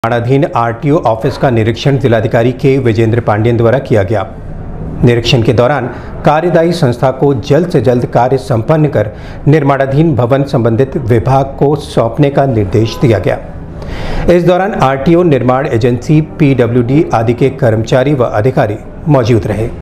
निर्माणाधीन RTO office का निरीक्षण जिलाधिकारी के विजेंद्र पांडेयन द्वारा किया गया। निरीक्षण के दौरान कार्यदायी संस्था को जल्द से जल्द कार्य संपन्न कर निर्माणाधीन भवन संबंधित विभाग को सौंपने का निर्देश दिया गया। इस दौरान आरटीओ, निर्माण एजेंसी, पीडब्ल्यूडी आदि के कर्मचारी व अधिकारी मौजूद रहे।